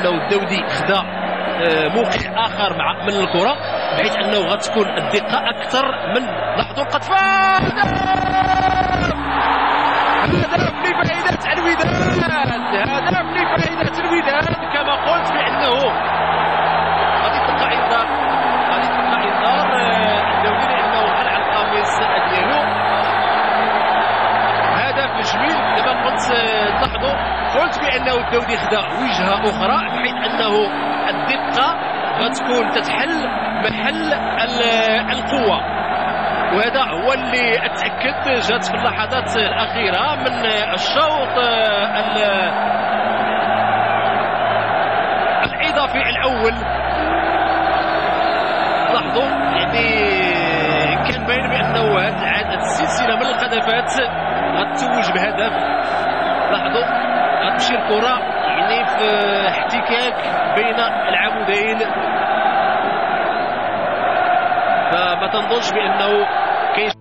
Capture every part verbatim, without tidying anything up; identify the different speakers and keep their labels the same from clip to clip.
Speaker 1: انه الدودي خدا موقع اخر مع من الكره بحيث انه غتكون الدقه اكثر من. لاحظوا القذف، هدف لفائده الوداد، هدف لفائده الوداد. كما قلت بانه غادي تلقى انذار، غادي تلقى انذار الدولي لانه خلع القميص ديالو. هدف جميل كما قلت. لاحظوا قلت بانه الدولي خدا وجهه اخرى بحيث انه الدقه غتكون تتحل محل القوه، وهذا هو اللي اتاكد جات في اللحظات الاخيره من الشوط الاضافي الاول. لاحظوا يعني كان باين بانه هذه السلسله من الهدفات غتتوج بهدف. لاحظوا غتمشي الكره يعني في احتكاك بين العمودين، فما تنظنش بانه كاين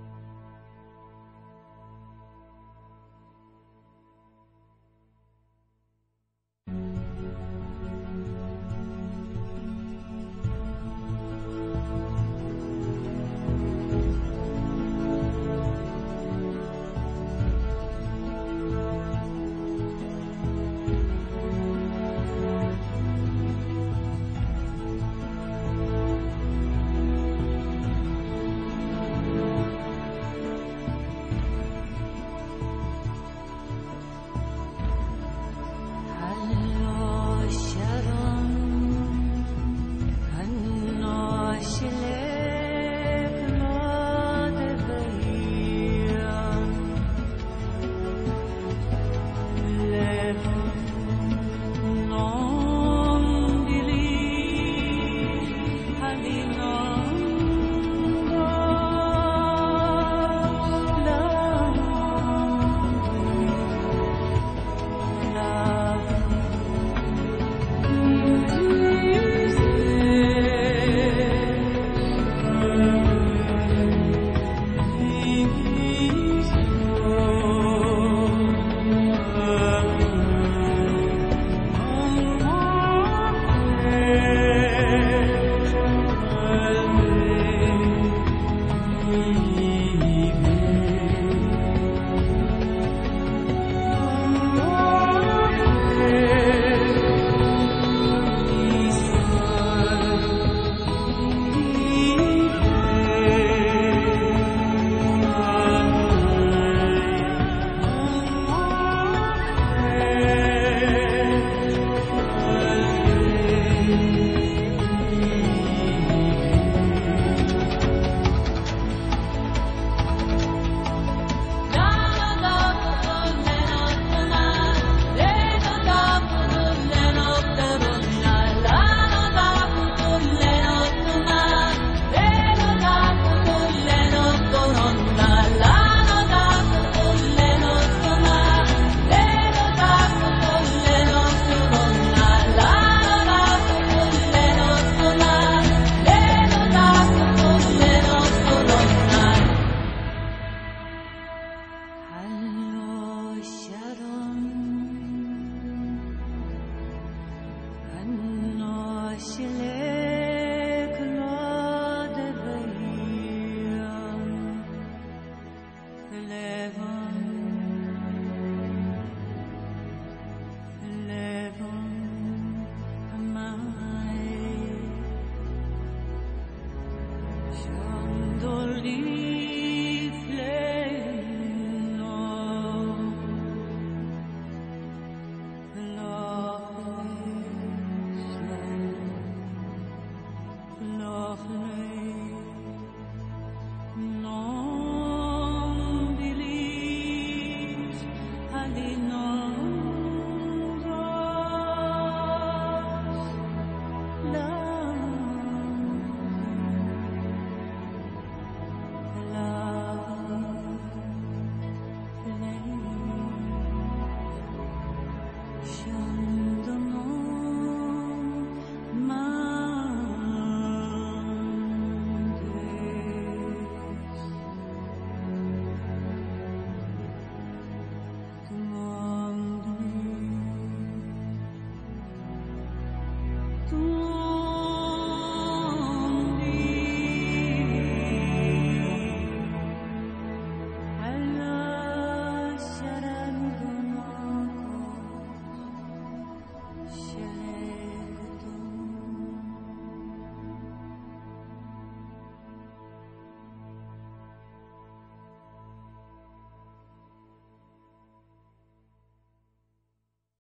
Speaker 2: 线。